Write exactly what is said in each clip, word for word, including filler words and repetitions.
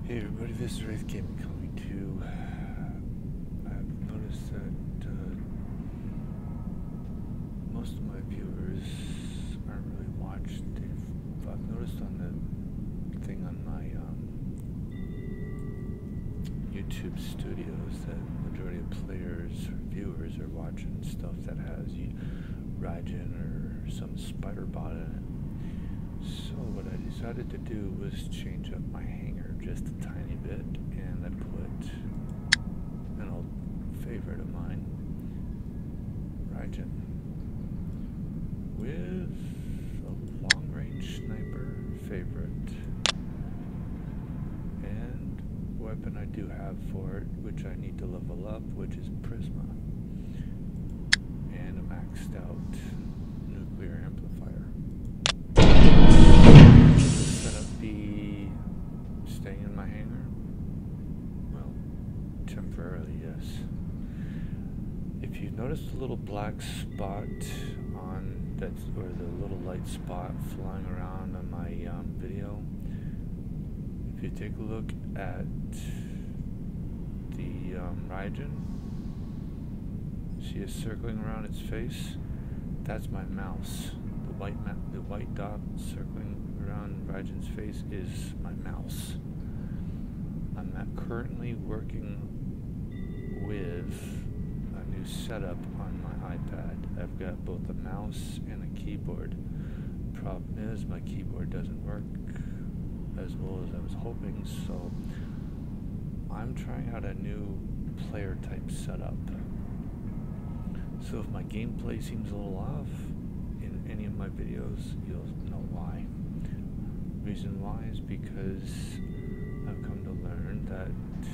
Hey everybody, this is Wraith Gaming coming to. I've noticed that uh, most of my viewers aren't really watched. They've, I've noticed on the thing on my um, YouTube studios that the majority of players or viewers are watching stuff that has Raijin or some spider bot in it. So what I decided to do was change up my hanger just a tiny bit, and I put an old favorite of mine, Raijin, with a long-range sniper favorite, and weapon I do have for it, which I need to level up, which is Prisma, and a maxed out nuclear amplifier. Be staying in my hangar? Well, temporarily, yes. If you've noticed the little black spot on that's or the little light spot flying around on my um, video, if you take a look at the um, Raijin, see it circling around its face? That's my mouse. The white ma the white dot circling around Raijin's face is my mouse. I'm not currently working with a new setup on my iPad. I've got both a mouse and a keyboard. Problem is, my keyboard doesn't work as well as I was hoping, so I'm trying out a new player type setup. So if my gameplay seems a little off in any of my videos, you'll know why. Reason why is because I've come to learn that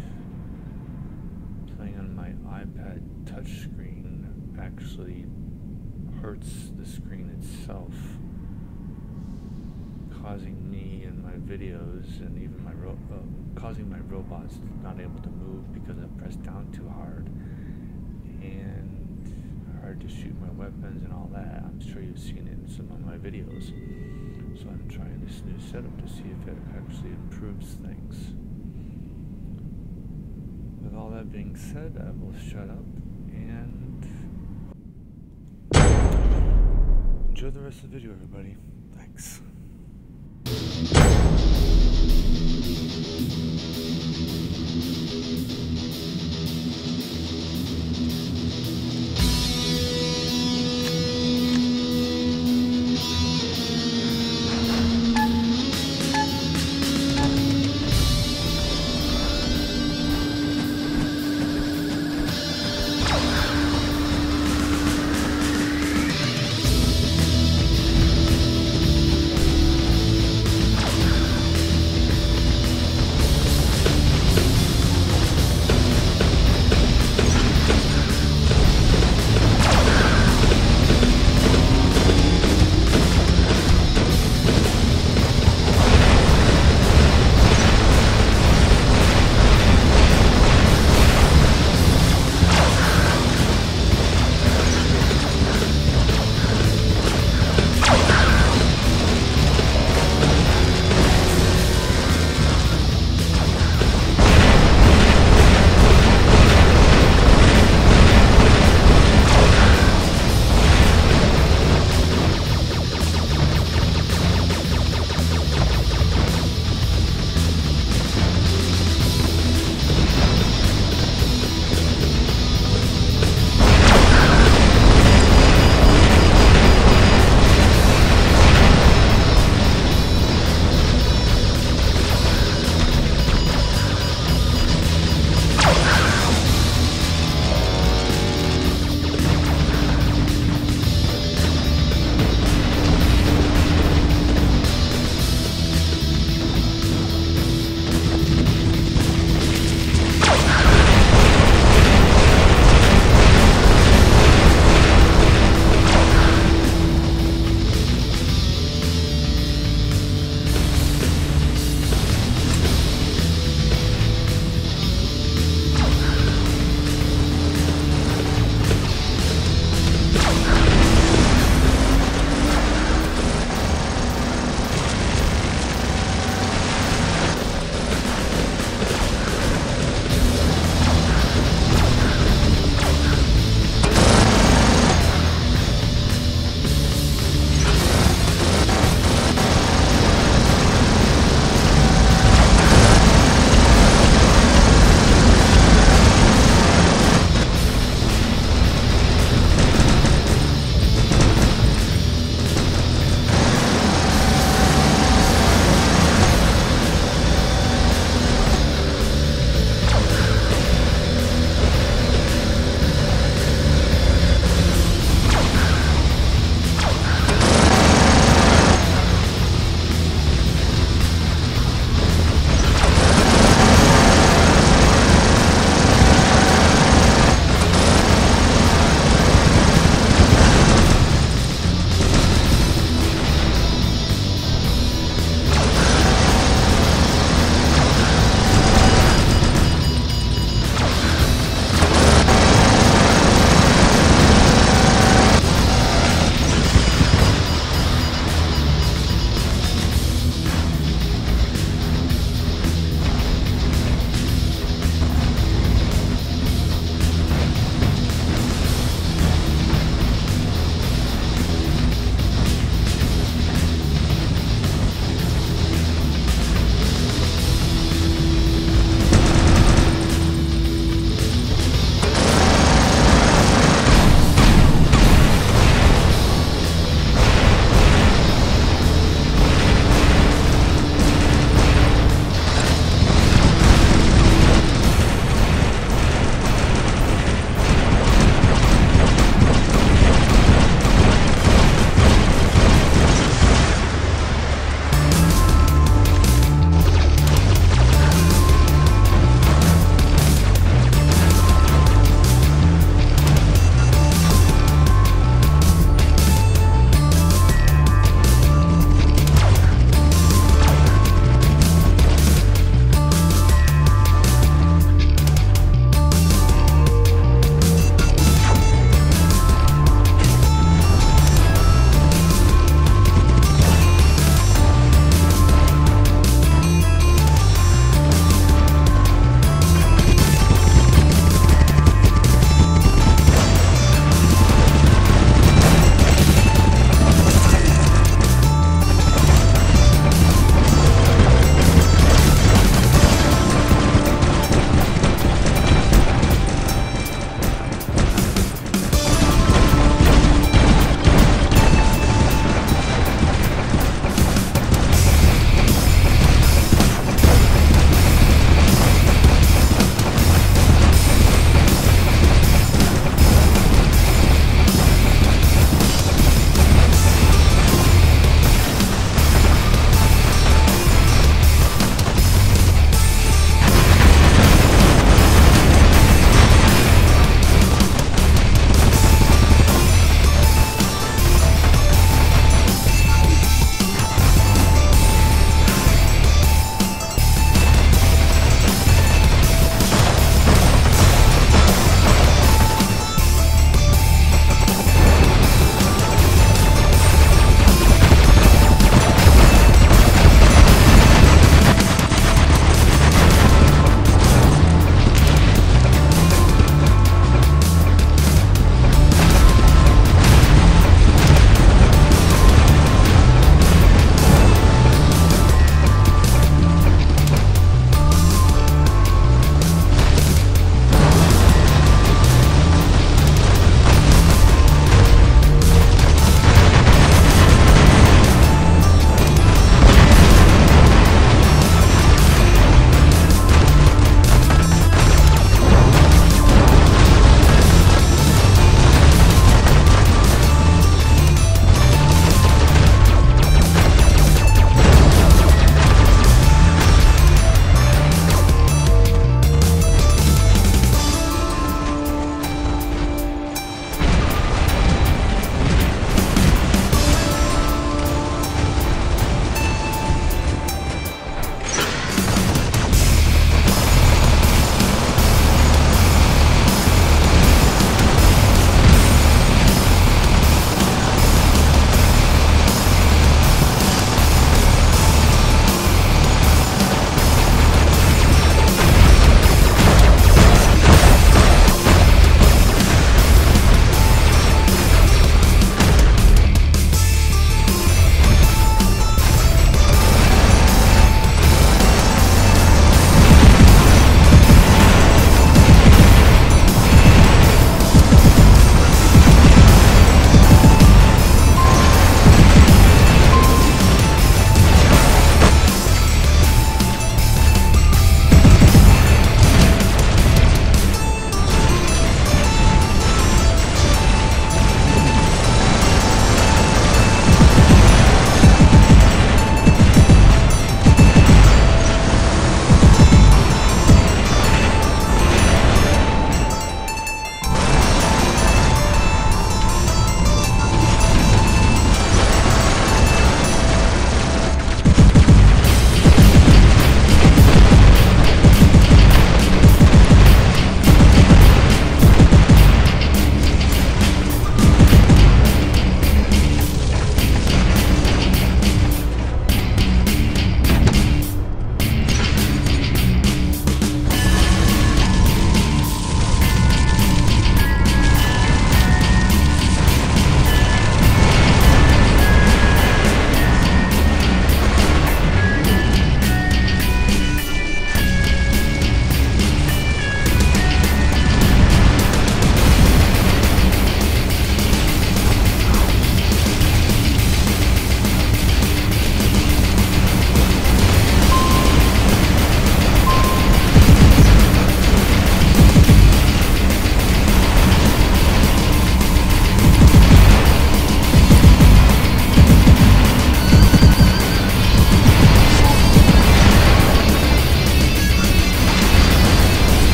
playing on my iPad touchscreen actually hurts the screen itself, causing me in my videos and even my ro uh, causing my robots not able to move because I pressed down too hard and hard to shoot my weapons and all that. I'm sure you've seen it in some of my videos. So I'm trying this new setup to see if it actually improves things. With all that being said, I will shut up and enjoy the rest of the video, everybody. Thanks.